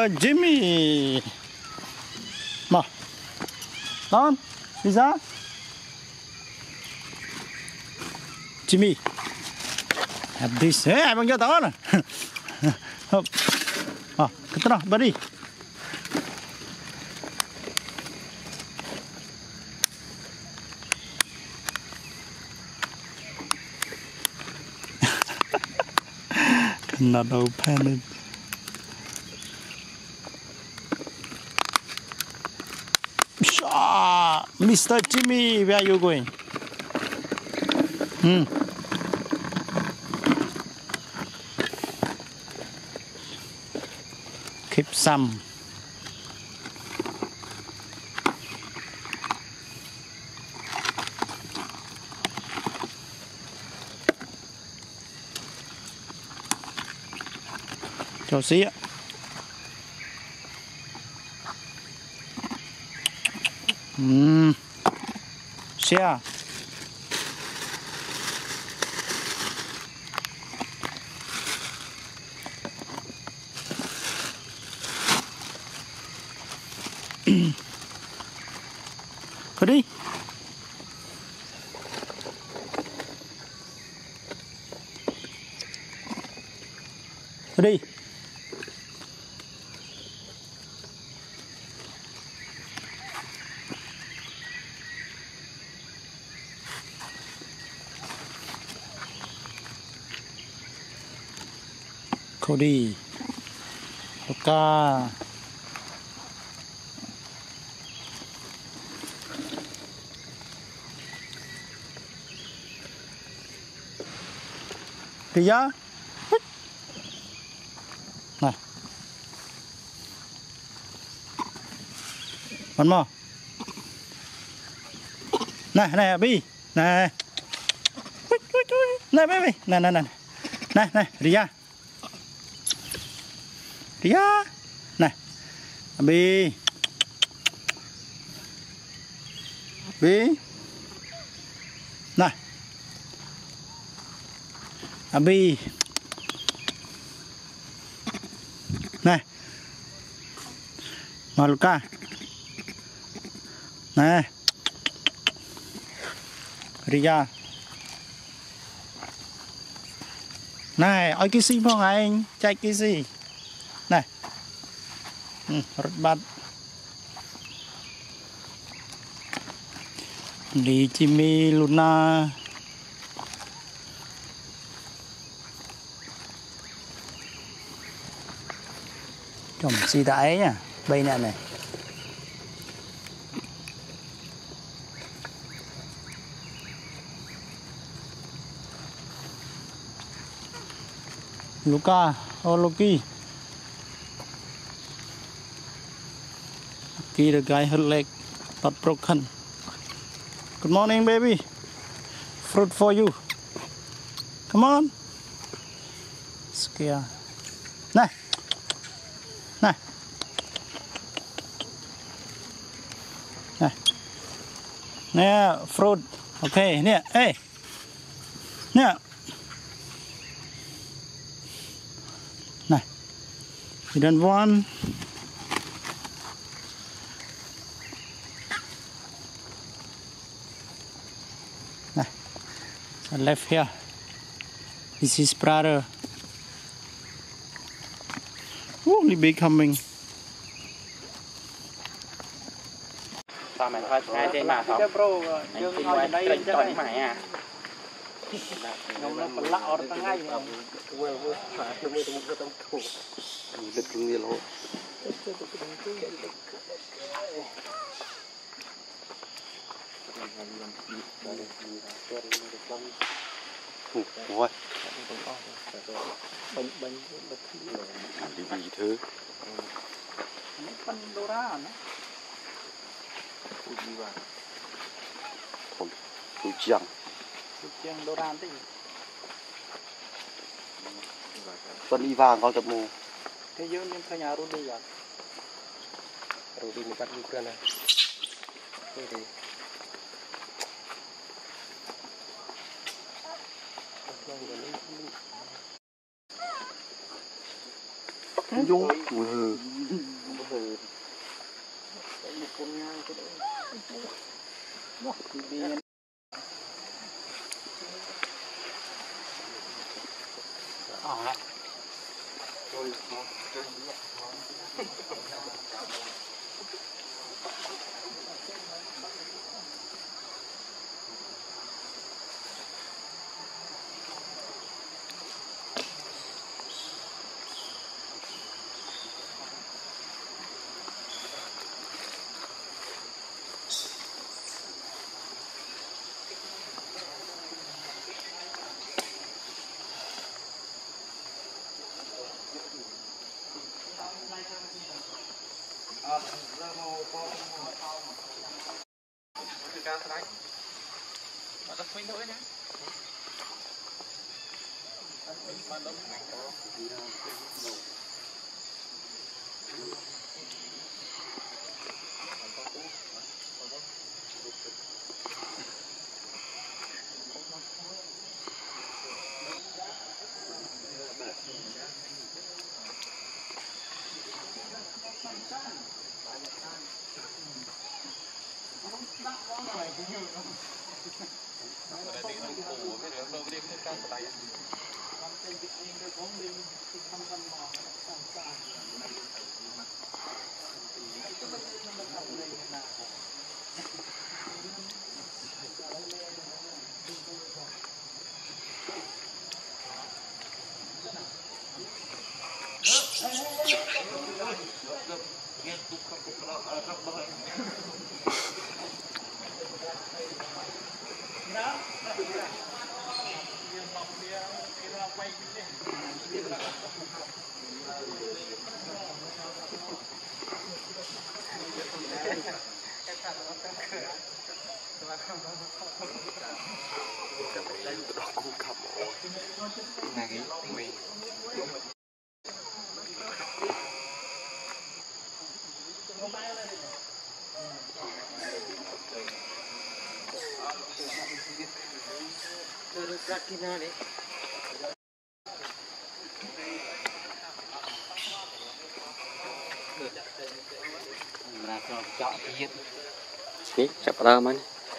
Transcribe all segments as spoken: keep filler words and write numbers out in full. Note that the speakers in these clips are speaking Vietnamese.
Jimmy. Mà. Con, đi ra. Jimmy. Have this. Hey, abang jauh tahu na. Hop. Ah, ketera, bari. Not open it. Mister Jimmy, where are you going? Hmm. Keep some. Cho xí ạ. Ừm. Xe. Cứ đi. Cứ đi. Cody, Luka, Ria, này, one more, này này Bi, này, này baby, này này này, này này Ria. Ria, này, Bi, Bi, này, Bi, này, Maluka, này, Ria, này, ôi cái gì phong anh, chạy cái gì? Này, ừ, rất bad. Đi Jimmy Luna. Chồng xì đáy nha, bây nè này. Luka, oh Loki. The guy her leg but broken. Good morning, baby. Fruit for you. Come on. Scare. Này. Này. Này. Nè, fruit. Okay, nè, hey. Nè. Này. You don't want. Left here. This is brother. Only becoming. Sao mày thôi hai trên mà không? Anh tin qua trên tròn mày à? Nó còn lạ ở trong ngay. Đứt cái gì lỗ. Ôi, Bánh bánh bánh đi vì thứ. Bánh đô ra hả? Không, tôi chẳng. Tôi chẳng đô ra tí. Tuần y vàng con tập mù. Thế dương nhưng khai nhà Rudy vậy? Rudy mình bắt đi kia này. Đây đi. Vô mùi hừ. Ini siapa tahu mana?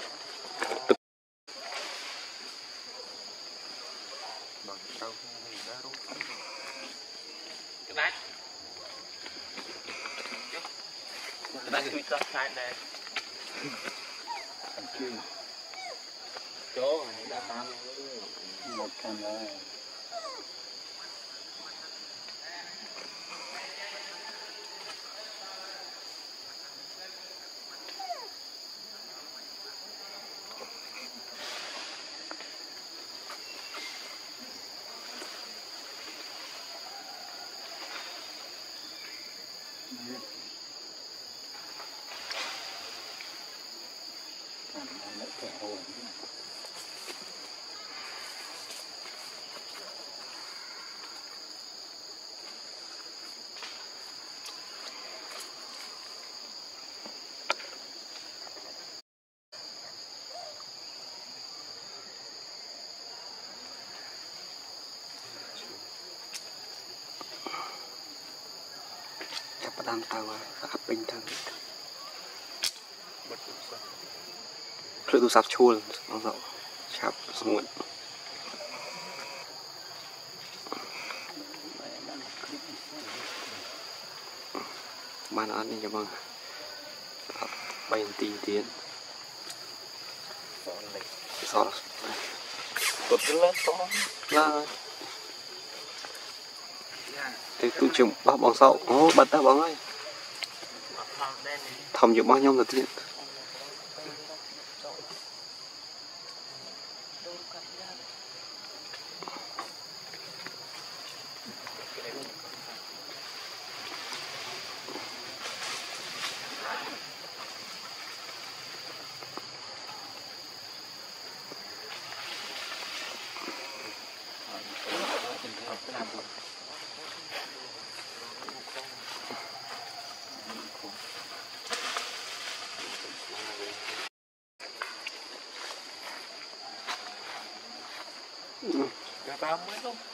Đang tàu áp bình thường rồi tôi sắp chua nó rộng chạp muộn mà nó ăn đi cho mừng bay tiền tiền sao cột lên to thì tôi chụp bao bằng sau ô bật ra bằng ơi thầm dụng bao nhiêu là tiền Cả ba mới không